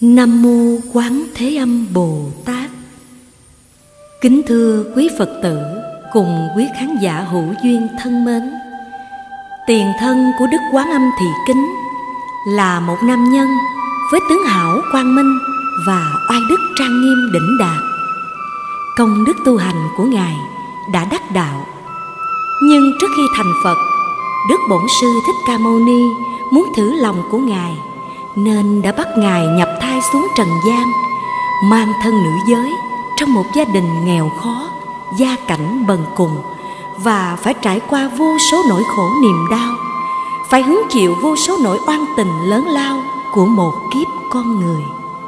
Nam Mô Quán Thế Âm Bồ Tát. Kính thưa quý Phật tử cùng quý khán giả hữu duyên thân mến, tiền thân của Đức Quán Âm Thị Kính là một nam nhân với tướng hảo quang minh và oai đức trang nghiêm đỉnh đạt. Công đức tu hành của Ngài đã đắc đạo, nhưng trước khi thành Phật, Đức Bổn Sư Thích Ca Mâu Ni muốn thử lòng của Ngài nên đã bắt Ngài nhập thai xuống trần gian, mang thân nữ giới trong một gia đình nghèo khó, gia cảnh bần cùng, và phải trải qua vô số nỗi khổ niềm đau, phải hứng chịu vô số nỗi oan tình lớn lao của một kiếp con người.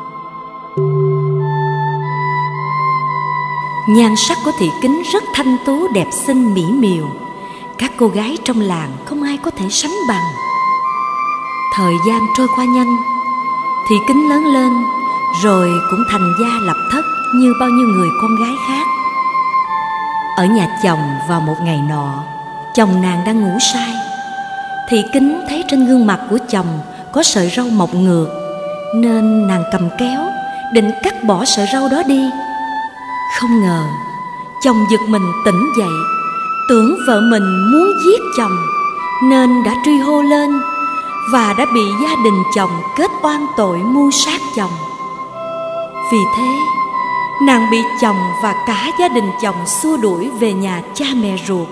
Nhan sắc của Thị Kính rất thanh tú, đẹp xinh, mỹ miều. Các cô gái trong làng không ai có thể sánh bằng. Thời gian trôi qua nhanh, Thị Kính lớn lên rồi cũng thành gia lập thất như bao nhiêu người con gái khác. Ở nhà chồng vào một ngày nọ, chồng nàng đang ngủ say. Thị Kính thấy trên gương mặt của chồng có sợi râu mọc ngược, nên nàng cầm kéo định cắt bỏ sợi râu đó đi. Không ngờ chồng giật mình tỉnh dậy, tưởng vợ mình muốn giết chồng nên đã truy hô lên, và đã bị gia đình chồng kết oan tội mưu sát chồng. Vì thế nàng bị chồng và cả gia đình chồng xua đuổi về nhà cha mẹ ruột.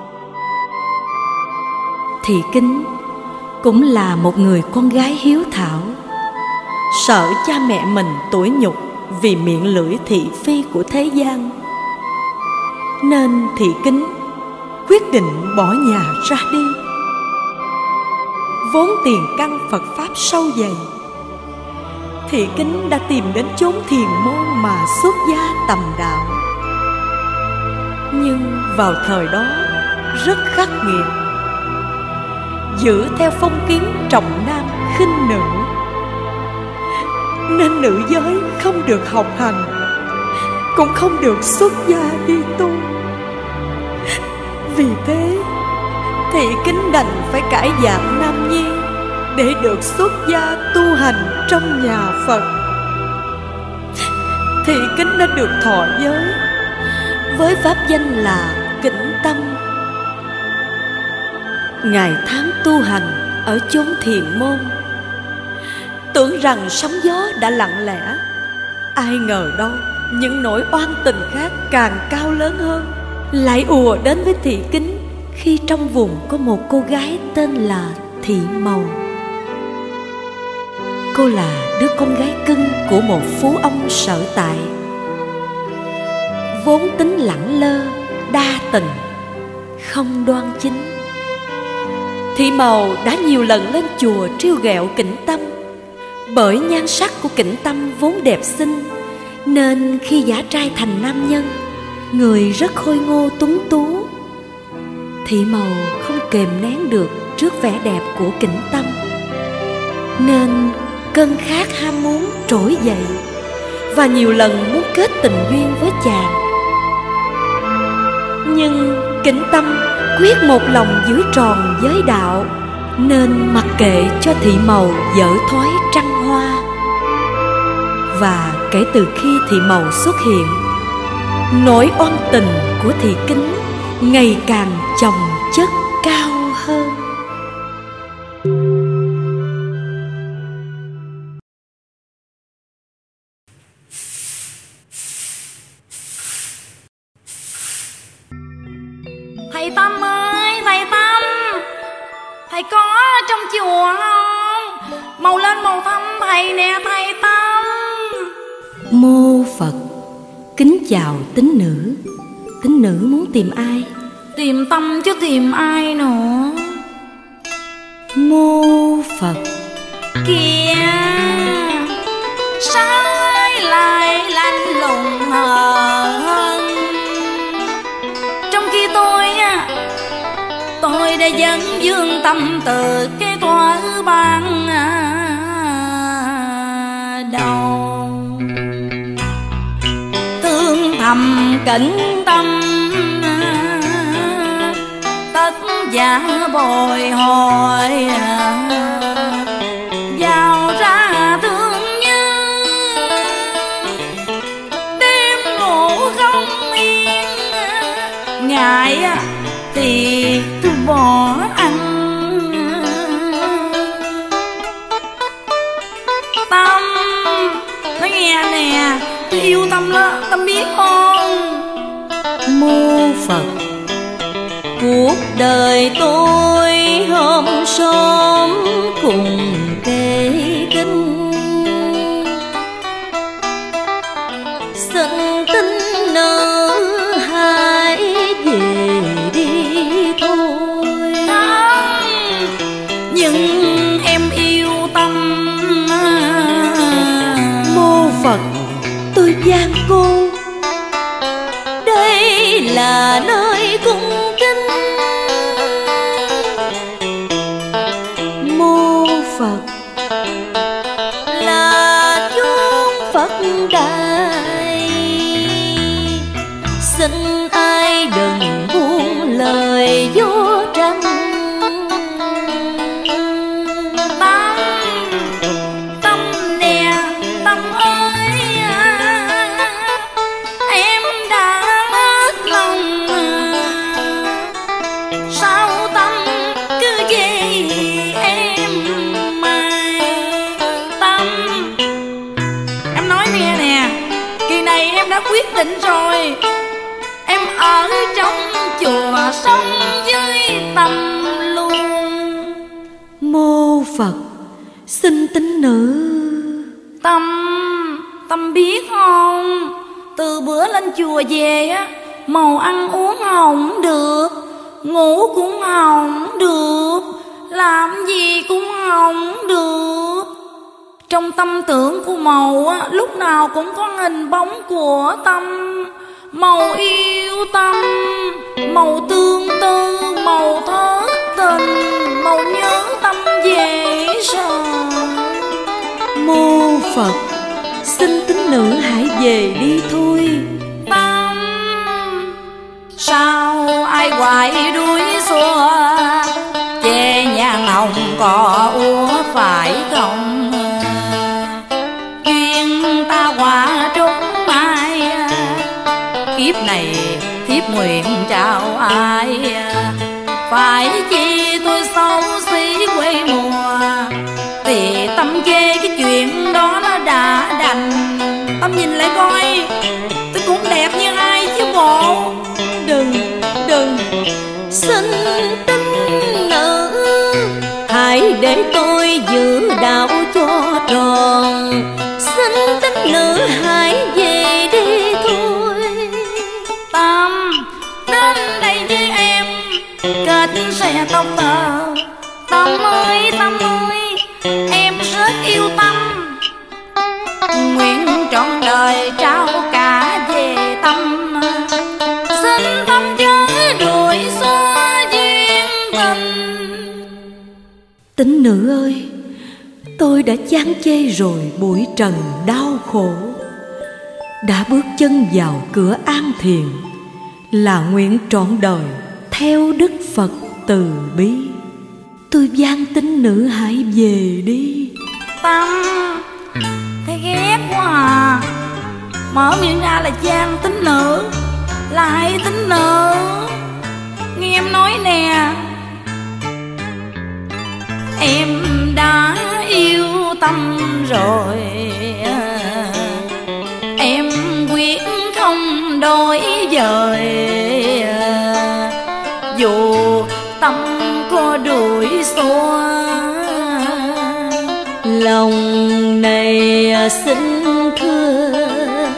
Thị Kính cũng là một người con gái hiếu thảo, sợ cha mẹ mình tủi nhục vì miệng lưỡi thị phi của thế gian, nên Thị Kính quyết định bỏ nhà ra đi. Vốn tiền căn Phật pháp sâu dày, Thị Kính đã tìm đến chốn thiền môn mà xuất gia tầm đạo. Nhưng vào thời đó rất khắc nghiệt, giữ theo phong kiến trọng nam khinh nữ, nên nữ giới không được học hành, cũng không được xuất gia đi tu. Vì thế Thị Kính đành phải cải dạng nam nhi để được xuất gia tu hành trong nhà Phật. Thị Kính đã được thọ giới với pháp danh là Kính Tâm. Ngày tháng tu hành ở chốn thiền môn, tưởng rằng sóng gió đã lặng lẽ, ai ngờ đâu những nỗi oan tình khác càng cao lớn hơn lại ùa đến với Thị Kính khi trong vùng có một cô gái tên là Thị Màu. Cô là đứa con gái cưng của một phú ông sở tại, vốn tính lẳng lơ, đa tình, không đoan chính. Thị Màu đã nhiều lần lên chùa trêu ghẹo Kính Tâm. Bởi nhan sắc của Kính Tâm vốn đẹp xinh, nên khi giả trai thành nam nhân, người rất khôi ngô tuấn tú. Thị Màu không kềm nén được trước vẻ đẹp của Kính Tâm, nên cơn khát ham muốn trỗi dậy, và nhiều lần muốn kết tình duyên với chàng. Nhưng Kính Tâm quyết một lòng giữ tròn giới đạo, nên mặc kệ cho Thị Màu dở thói trăng hoa. Và kể từ khi Thị Màu xuất hiện, nỗi oan tình của Thị Kính ngày càng chồng chất cao hơn. Thầy Tâm ơi, thầy Tâm, thầy có ở trong chùa không? Mau lên mau thăm thầy nè, thầy Tâm. Mô Phật. Kính chào tín nữ. Tín nữ muốn tìm ai? Tìm Tâm chứ tìm ai nữa. Mô Phật. Kìa, sao lại lạnh lùng hờ hững, trong khi tôi đã dẫn dương tâm từ cái thuở ban đầu. Thương thầm Kính Tâm, tất giả bồi hồi, vào ra thương như tôi yêu Tâm đó, Tâm biết không? Mô Phật, cuộc đời tôi hôm sớm cùng kể kinh, xin tín nữ hãy về đi thôi. Nhưng em yêu Tâm. Mô Phật, tôi van cô, đây là nơi cung kính. Mô Phật, là chốn Phật đại, xin ai đừng buông lời vô trăng. Tâm nè, Tâm ơi, em đã hết lòng. Sao Tâm cứ về em mai? Tâm, em nói nghe nè, kỳ này em đã quyết định rồi. Em ở trong chùa sống với Tâm luôn. Mô Phật, xin tín nữ. Tâm biết không, từ bữa lên chùa về á, màu ăn uống không được, ngủ cũng không được, làm gì cũng không được. Trong tâm tưởng của màu á, lúc nào cũng có hình bóng của Tâm. Màu yêu Tâm, màu tương tư, màu thất tình, màu nhớ Tâm dễ sợ. Mô Phật, xin tín nữ hãy về đi thôi. Tâm, sao ai hoài đuổi xua, chê nhang hồng có úa phải không? Duyên ta hòa trúng ai, kiếp này thiếp nguyện trao ai. Phải chi tôi xấu xí quê mùa, thì Tâm chê cái chuyện đó nó đã đành. Tâm nhìn lại coi, tôi cũng đẹp như ai chứ bộ. Đừng, xin tín nữ hãy để tôi giữ đạo cho tròn. Xin tín nữ hãy về đi thôi. Tâm đến đây với em, kết sẽ tóc tờ. Tâm ơi, Tâm ơi, em rất yêu Tâm, nguyện trọn đời trao cả về Tâm. Xin Tâm chớ đuổi xóa duyên tình. Tín nữ ơi, tôi đã chán chê rồi bụi trần đau khổ, đã bước chân vào cửa an thiền, là nguyện trọn đời theo Đức Phật từ bi. Tôi van tín nữ hãy về đi. Tâm, thấy ghét quá à, mở miệng ra là van tín nữ, lại tín nữ. Nghe em nói nè, em đã yêu Tâm rồi, em quyết không đổi dời. Dù Tâm có đuổi xua, lòng này xin thưa,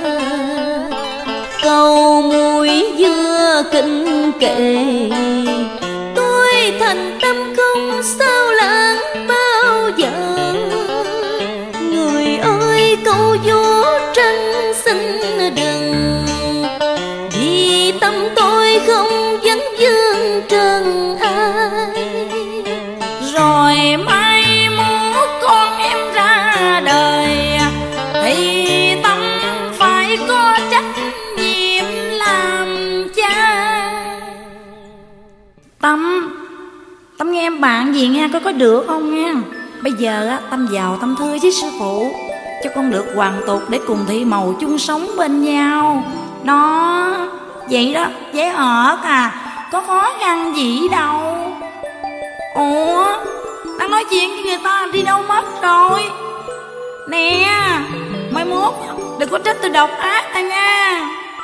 câu muối dưa kinh kệ. Tôi thành tâm không sao lãng bao giờ. Người ơi, câu vô trăng xin đừng, vì tâm tôi không vấn vương trần ai. rồi mai mốt con em ra đời, thì Tâm phải có trách nhiệm làm cha. Tâm nghe em bạn gì nghe, có được không nghe? Bây giờ á, Tâm vào Tâm thưa với sư phụ, cho con được hoàn tục để cùng thị màu chung sống bên nhau. Nó vậy đó, dễ ở à, có khó khăn gì đâu. Ủa, đang nói chuyện với người ta đi đâu mất rồi? Nè, mai mốt đừng có trách tôi độc ác à nha.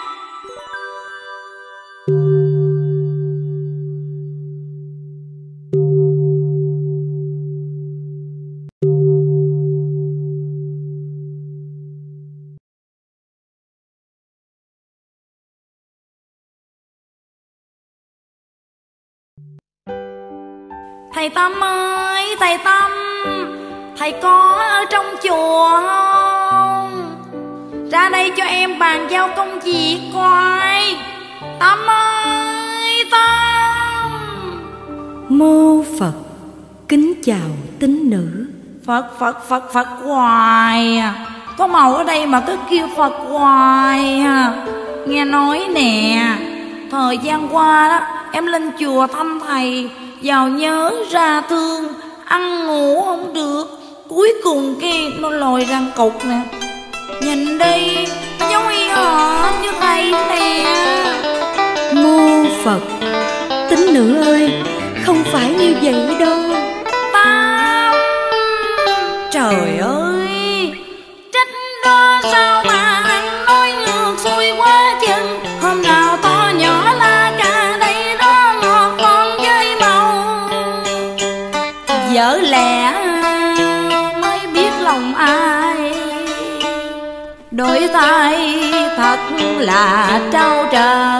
Thầy Tâm ơi, thầy Tâm, thầy có ở trong chùa không? Ra đây cho em bàn giao công việc coi. Tâm ơi, Tâm. Mô Phật. Kính chào tín nữ. Phật hoài à. Có màu ở đây mà cứ kêu Phật hoài à. Nghe nói nè, thời gian qua đó em lên chùa thăm thầy, vào nhớ ra thương, ăn ngủ không được, cuối cùng cái nó lòi răng cục nè. Nhìn đi, nó giống y hệt như thầy nè. Mô Phật. Tín nữ ơi, không phải như vậy đâu. Tâm. Trời ơi, trách đó sao mà anh nói ngược xuôi quá chừng. Hôm nào to nhỏ la cả đây đó ngọt ngon với màu. Dở lẽ mới biết lòng ai, đổi tay thật là trao trở.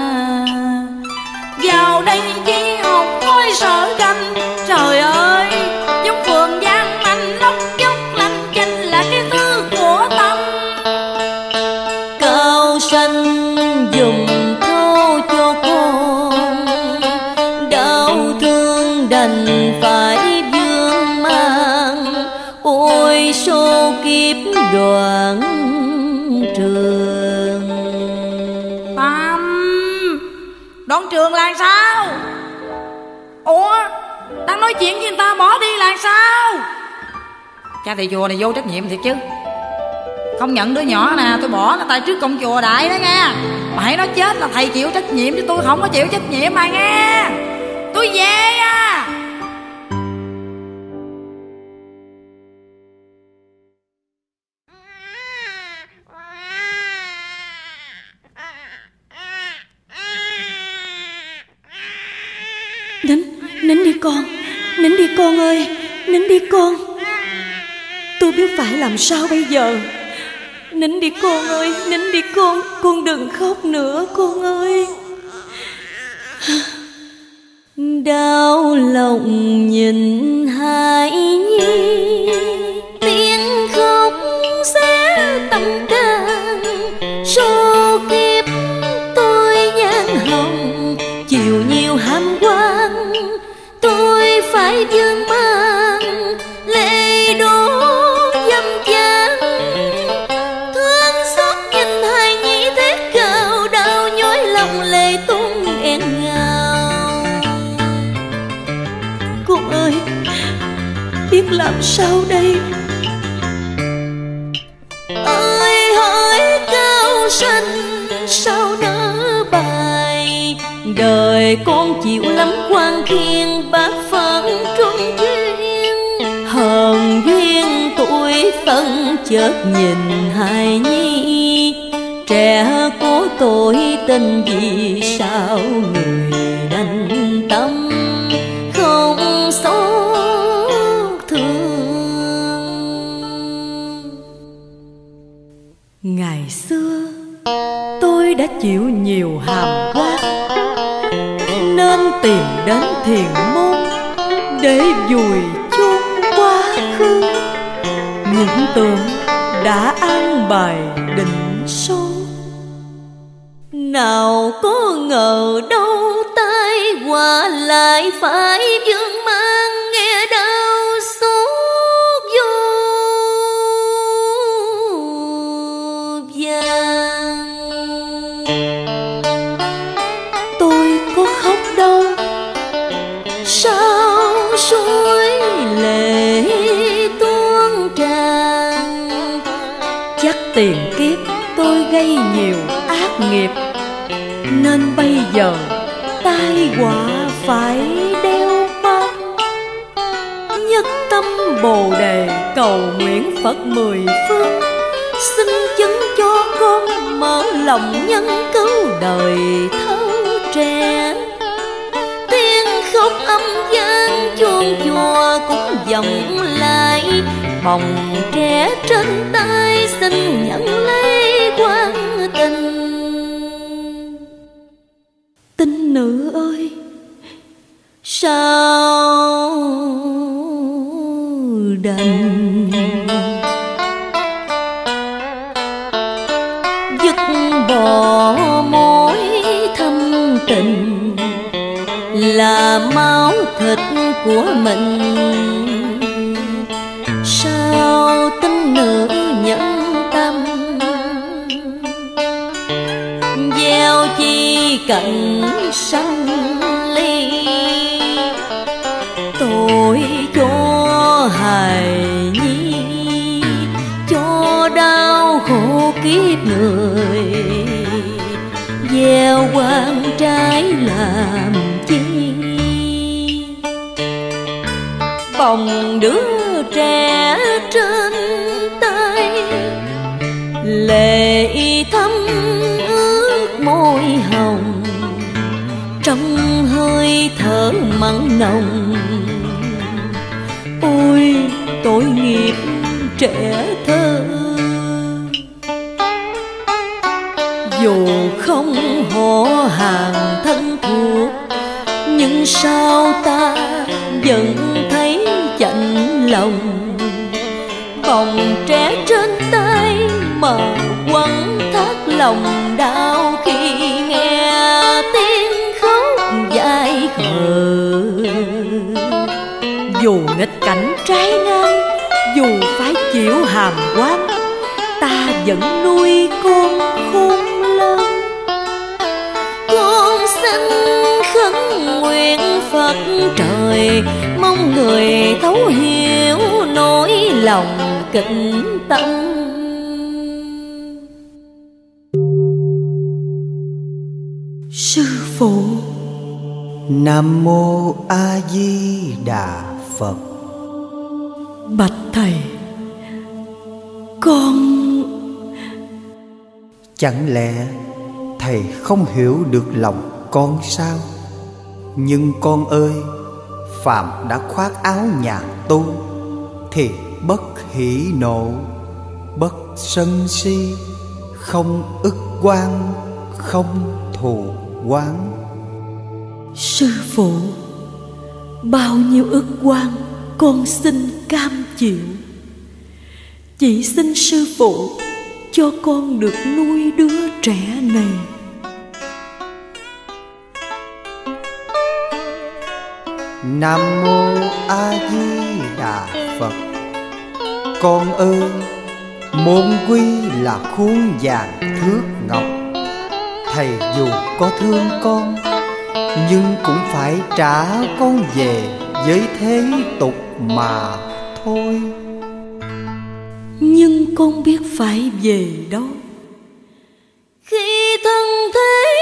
Vào đây chỉ học thôi sợ canh. Trời ơi, giống phường gian manh lóc dốc lanh chanh là cái thứ của Tâm. Cao sanh dùng thô cho con, đau thương đành phải vương mang. Ôi số kiếp đoạn trường. Tâm, đoạn trường là sao? Ủa, đang nói chuyện với người ta bỏ đi là sao? Cha thầy chùa này vô trách nhiệm thiệt chứ. Không nhận đứa nhỏ nè, tôi bỏ nó tại trước công chùa đại đó nha. Mà hãy nó chết là thầy chịu trách nhiệm chứ tôi không có chịu trách nhiệm mà nghe. Tôi về à. Nín đi con, nín đi con ơi, nín đi con. Tôi biết phải làm sao bây giờ. Nín đi con ơi, nín đi con đừng khóc nữa con ơi. Đau lòng nhìn Hải Nhi, tiếng khóc xé tâm can. Số kiếp tôi nhan hồng, chịu nhiều ham quan. Tôi phải vương mang lệ đổ dâm chan. Thương xót nhìn Hài Nhi thét gào, đau nhói lòng lệ tuôn nghẹn ngào. Con ơi, biết làm sao đây? Ơi hỡi cao sanh sao nỡ bài, đời con chịu lắm quan khiên bác phận trung duyên. Hờn duyên tuổi phân chợt nhìn Hài Nhi, trẻ có tội tình vì sao người đành tâm không xót thương. Ngày xưa tôi đã chịu nhiều hàm quan, nên tìm đến thiền môn để vùi chôn quá khứ. Những tưởng đã an bài định số, nào có ngờ đâu tai họa lại phải vương mang. Nghe đau xót vô vàn. Tôi có khóc đâu, sao suối lệ tuôn tràn. Chắc tiền kiếp tôi gây nhiều ác nghiệp, nên bây giờ tai họa phải đeo mang. Nhất tâm Bồ Đề cầu nguyện Phật mười phương, xin chứng lòng nhân cứu đời thơ trẻ. Tiếng khóc âm vang chuông chùa cũng vọng lại, bồng trẻ trên tay xin nhận lấy quan tình. Tinh nữ ơi, sao đành dứt bỏ mối thâm tình, là máu thịt của mình. Sao tinh nữ nhẫn tâm gieo chi cạnh sanh ly, tội cho hài nhi, cho đau khổ kiếp người, gieo quan trái làm chi. Bồng đứa trẻ trên tay, lệ thấm ướt môi hồng, trong hơi thở mặn nồng. Ôi tội nghiệp trẻ thơ, dù không họ hàng thân thuộc, nhưng sao ta vẫn thấy chạnh lòng. Bồng trẻ trên tay mà quặn thắt lòng đau, khi nghe tiếng khóc dại khờ. Dù nghịch cảnh trái ngang, dù phải chịu hàm oan, ta vẫn nuôi con khôn lớn. Con xin khấn nguyện Phật trời, mong người thấu hiểu nỗi lòng kịch tâm. Sư phụ. Nam mô A Di Đà Phật. Bạch thầy, con... Chẳng lẽ thầy không hiểu được lòng con sao? Nhưng con ơi, phàm đã khoác áo nhà tu, thì bất hỉ nộ, bất sân si, không ức oan, không thù oán. Sư phụ, bao nhiêu ức oan con xin cam chịu. Chỉ xin sư phụ cho con được nuôi đứa trẻ này. Nam mô A Di Đà Phật. Con ơi, môn quy là khuôn vàng thước ngọc. Thầy dù có thương con, nhưng cũng phải trả con về với thế tục mà thôi. Nhưng con biết phải về đâu khi thân thế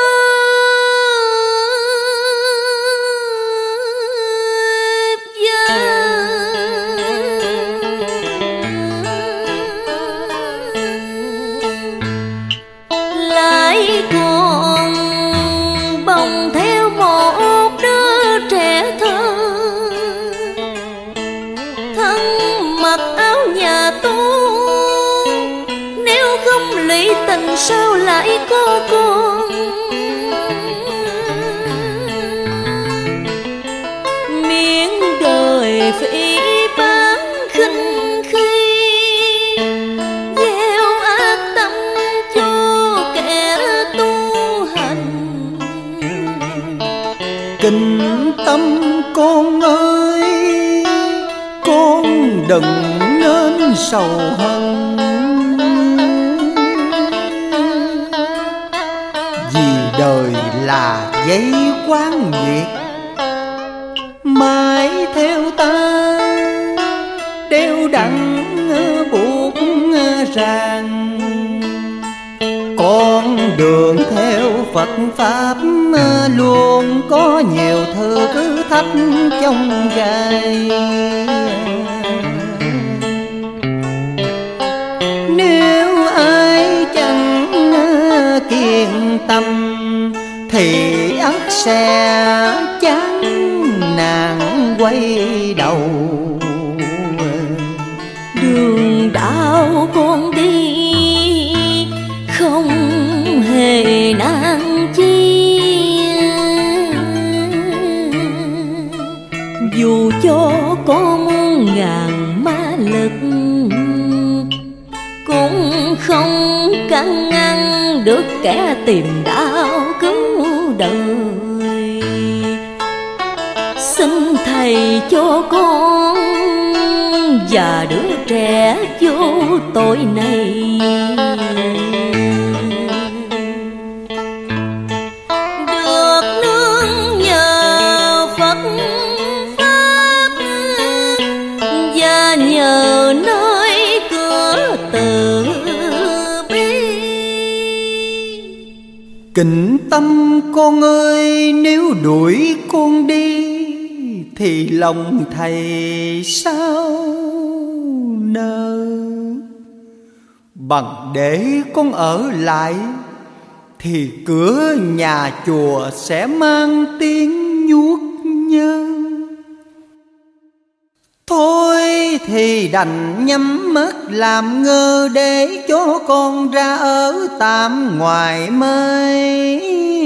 lại còn bồng theo một đứa trẻ thơ, thân mặc áo nhà tu. Nếu không lụy tình sao lại có con? Miếng đời phỉ bán khinh khi, gieo ác tâm cho kẻ tu hành. Kinh tâm con ơi, con đừng nên sầu hận. Vì đời là giấy quán nguyệt, mãi theo ta đeo đặng buộc ràng. Con đường theo Phật Pháp luôn có nhiều thử thách trong gai. Nếu ai chẳng kiên tâm thì ắt sẽ chán nản quay đầu. Đường đạo con đi không hề nan chi, dù cho có muôn ngàn ma lực cũng không can ngăn được kẻ tìm đạo cứu đời. Xin thầy cho con và đứa trẻ vô tội này được nương nhờ Phật Pháp và nhờ nơi cửa từ bi. Kính tâm con ơi, nếu đuổi con đi thì lòng thầy sao nỡ. Bằng để con ở lại thì cửa nhà chùa sẽ mang tiếng nhuốc nhơ. Thôi thì đành nhắm mắt làm ngơ để cho con ra ở tạm ngoài mây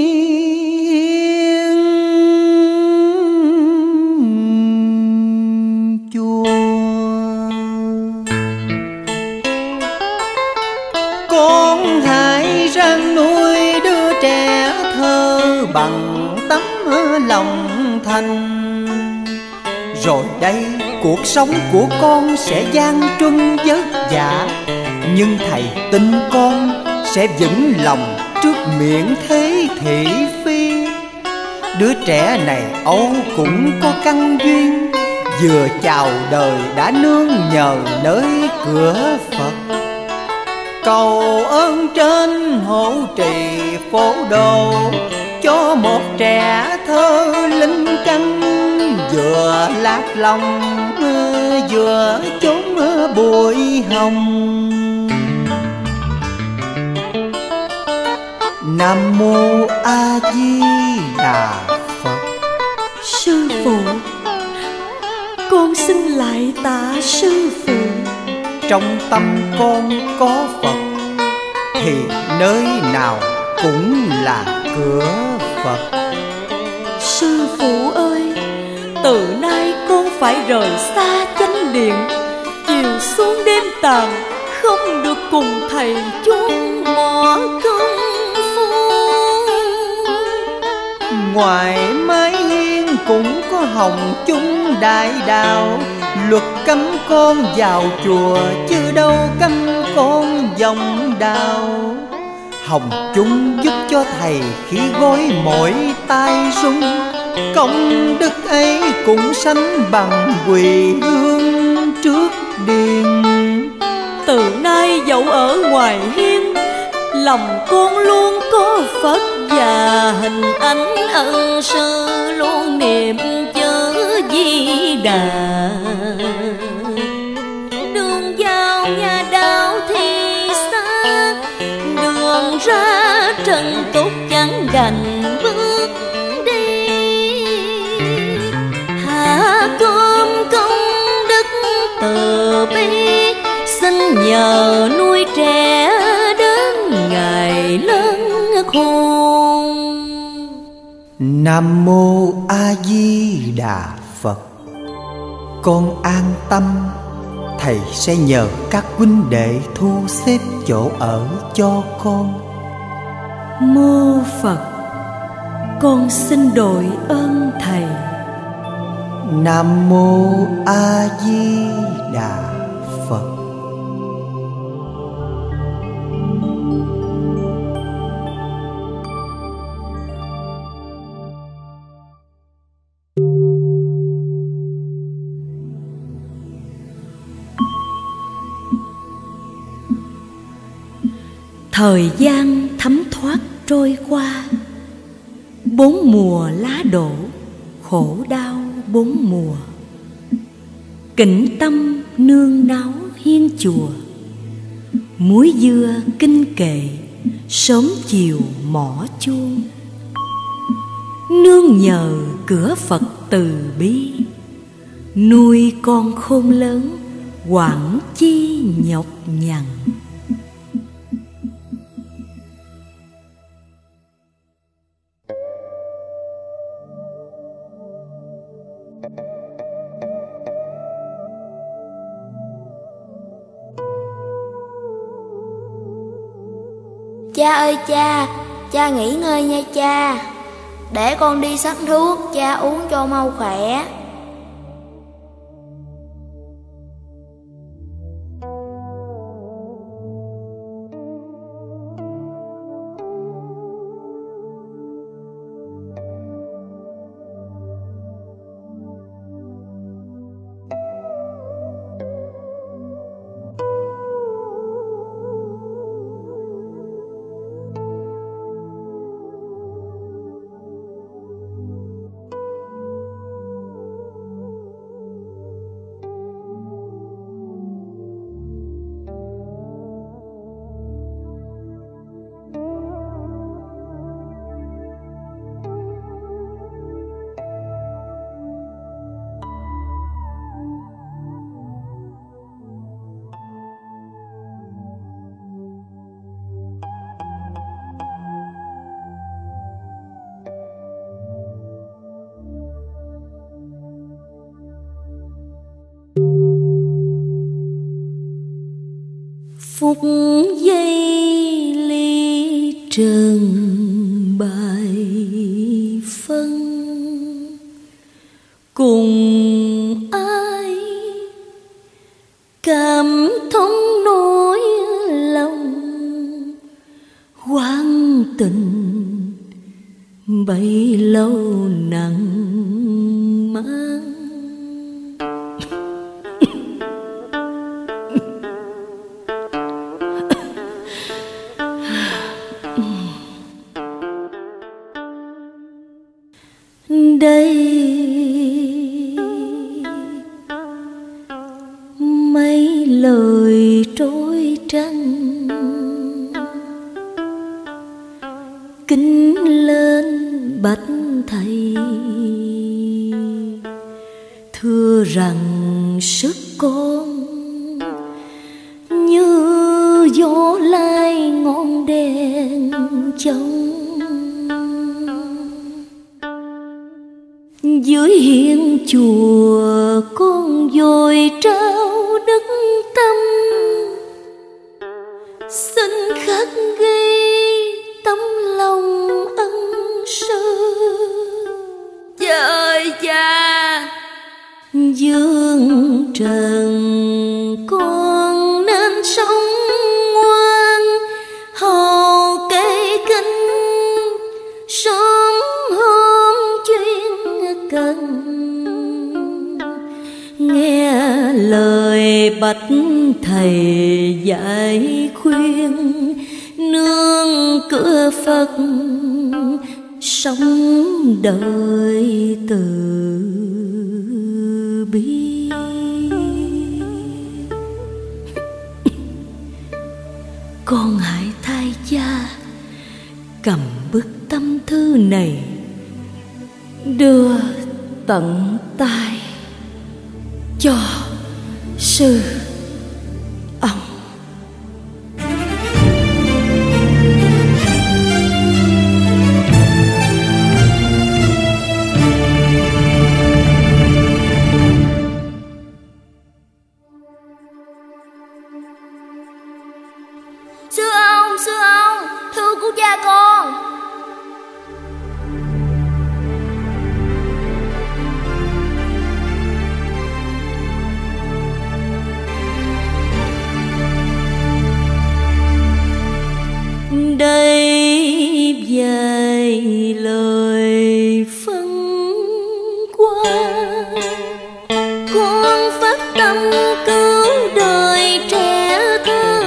chùa. Con hãy ráng nuôi đứa trẻ thơ bằng tấm lòng thành, rồi đây cuộc sống của con sẽ gian truân vất vả, nhưng thầy tin con sẽ vững lòng trước miệng thế thị phi. Đứa trẻ này âu cũng có căn duyên, vừa chào đời đã nương nhờ nơi cửa Phật. Cầu ơn trên hộ trì phổ độ cho một trẻ thơ linh căn, vừa lát lòng vừa chốn bụi hồng. Nam mô A Di Đà Phật. Sư phụ, con xin lại tạ sư phụ. Trong tâm con có Phật thì nơi nào cũng là cửa Phật. Sư phụ ơi, từ nay con phải rời xa chánh điện, chiều xuống đêm tàn không được cùng thầy chung mỏ công phu. Ngoài mái hiên cũng có hồng chung đại đạo, luật cấm con vào chùa chứ đâu cấm con dòng đạo. Hồng chung giúp cho thầy khi gối mỗi tay rung, công đức ấy cũng sánh bằng quỳ hương trước điện. Từ nay dẫu ở ngoài hiên, lòng con luôn có Phật và hình ảnh ân sư luôn niệm chữ Di Đà. Đường vào nhà đạo thì xa, đường ra trần tục chẳng đành bước đi. Hạ cơm công đức từ bi, xin nhờ nuôi trẻ đến ngày lớn khôn. Nam mô A Di Đà Phật. Con an tâm, thầy sẽ nhờ các huynh đệ thu xếp chỗ ở cho con. Mô Phật, con xin đội ơn thầy. Nam mô A Di Đà Phật. Thời gian thấm thoát trôi qua, 4 mùa lá đổ, khổ đau 4 mùa. Kính tâm nương náu hiên chùa, muối dưa kinh kệ sớm chiều mõ chuông. Nương nhờ cửa Phật từ bi, nuôi con khôn lớn quản chi nhọc nhằn. Cha ơi cha, cha nghỉ ngơi nha cha. Để con đi sắm thuốc, cha uống cho mau khỏe. Phút giây ly trần bại phân, cùng ai cảm thông nỗi lòng hoang tình bấy lâu nặng mang. Đây mấy lời trôi trăng, kính lên bạch thầy, thưa rằng sức con như gió lai ngọn đèn trong. Dưới hiên chùa con dồi trao đức tâm, xin khắc ghi tấm lòng ân sư. Cha ơi cha, dương trần con nên sống ngoan, hầu cây kinh sớm hôm chuyên cần, nghe lời bạch thầy dạy khuyên, nương cửa Phật sống đời từ bi. Con hãy thay cha cầm bức tâm thư này, đưa tận tay cho sư ông. Sư ông, thư của cha con. Đây vài lời phân qua, con phát tâm cứu đời trẻ thơ,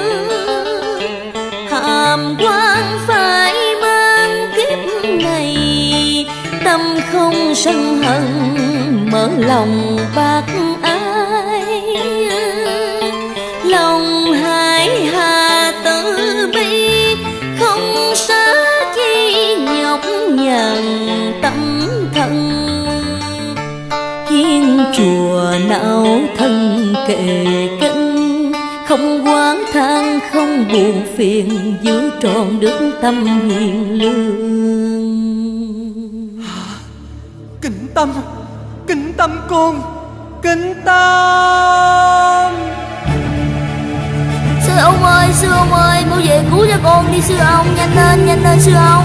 hàm quan phải mang kiếp này, tâm không sân hận mở lòng bác ái, lòng hải hà tử bi không nào thân kề cánh, không oán than không buồn phiền, giữ trọn đức tâm hiền lương. Kính tâm con, kính tâm. Sư ông ơi, mau về cứu cho con đi sư ông, nhanh lên sư ông.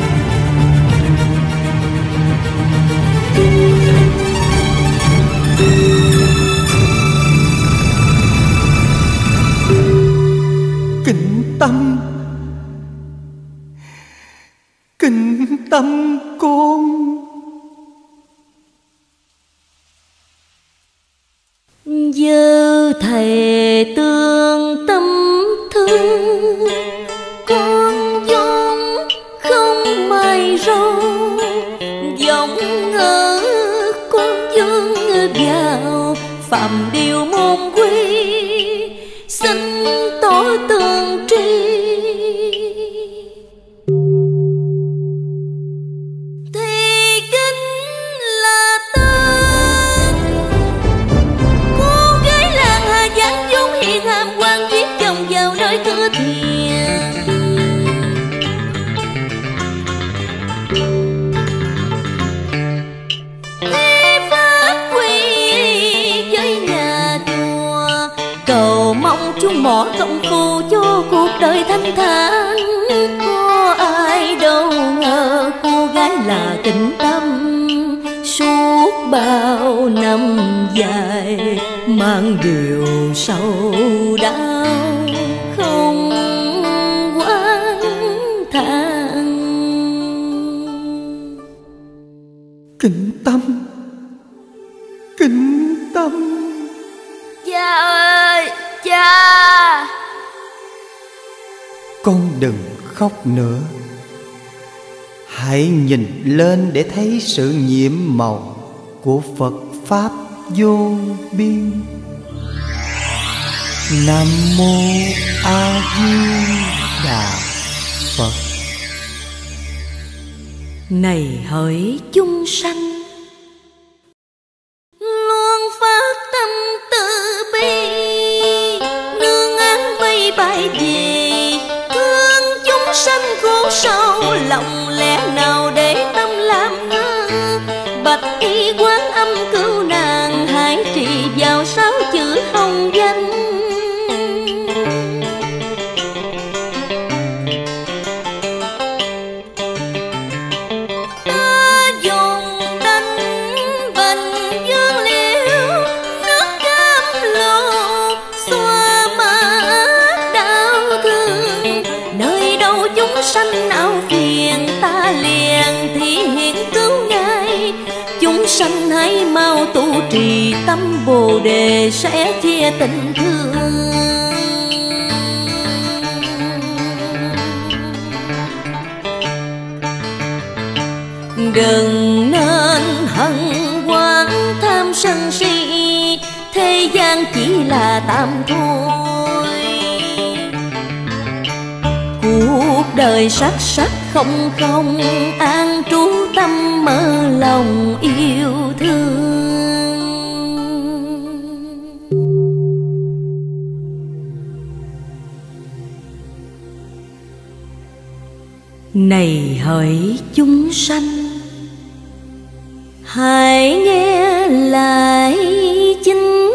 Kính tâm con. Giờ thầy tương tâm thương, con vốn không mày râu, giọng ngỡ con dương vào phạm điều môn quy, xin tỏ tường tri. Chúng bỏ công phu cho cuộc đời thanh thản, có ai đâu ngờ cô gái là Kính Tâm, suốt bao năm dài mang điều sầu đau không oán than. Kính Tâm. Cha ơi, cha! Con đừng khóc nữa. Hãy nhìn lên để thấy sự nhiệm màu của Phật Pháp vô biên. Nam Mô A Di Đà Phật. Này hỡi chúng sanh, luôn phát tâm từ bi, nương áng mây bay về, thương chúng sanh khổ sâu, lòng lẽ nào để tâm làm ngơ. Bạch y Quán Âm cứu nàng, hãy trì vào 6 chữ hồng danh. Sanh áo phiền ta liền thị hiện cứu ngài, chúng sanh hãy mau tu trì tâm Bồ Đề sẽ chia tình thương. Đừng nên hận oán tham sân si, thế gian chỉ là tạm thôi. Cuộc đời sắc sắc không không, an trú tâm mơ lòng yêu thương. Này hỡi chúng sanh, hãy nghe lại chính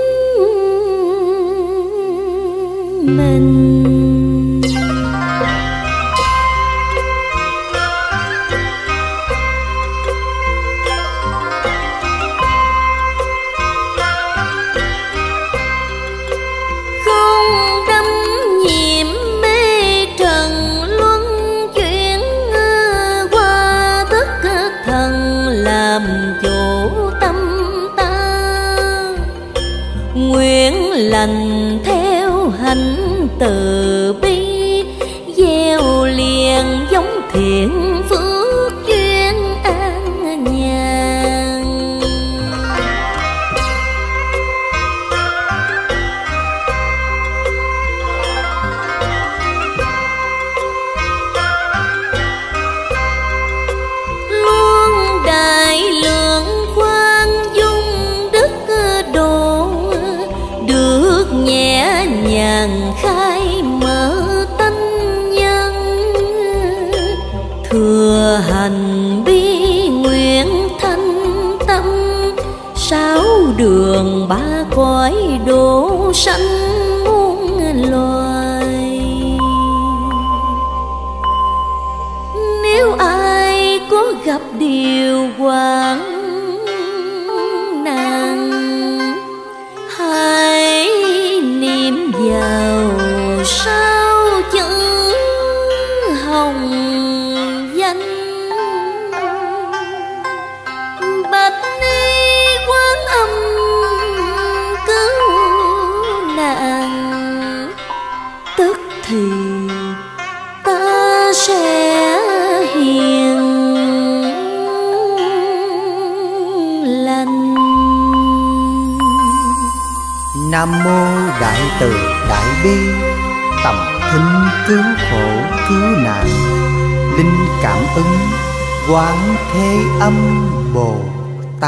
mình. Nguyện lành theo hành từ bi, gieo liền giống thiện phước duyên an nhàn. Luôn đại lượng khoan dung đức độ, cõi độ sanh muôn loài. Nếu ai có gặp điều hoạn nạn, hãy niệm vào sao chữ hồng danh. Bạch ni Quán Âm cứu nạn, tức thì ta sẽ hiền lành. Nam mô Đại Từ Đại Bi, tầm thính cứu khổ cứu nạn, linh cảm ứng Quán Thế Âm Bồ Tát.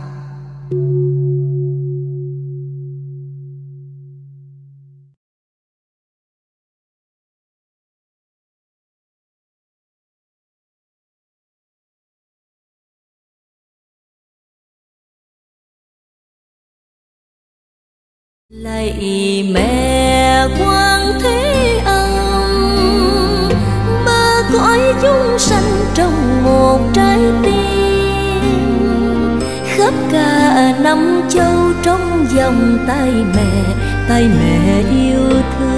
Lạy mẹ Quan Thế Âm, ba cõi chúng sanh trong một trái tim, khắp cả năm châu trong vòng tay mẹ yêu thương.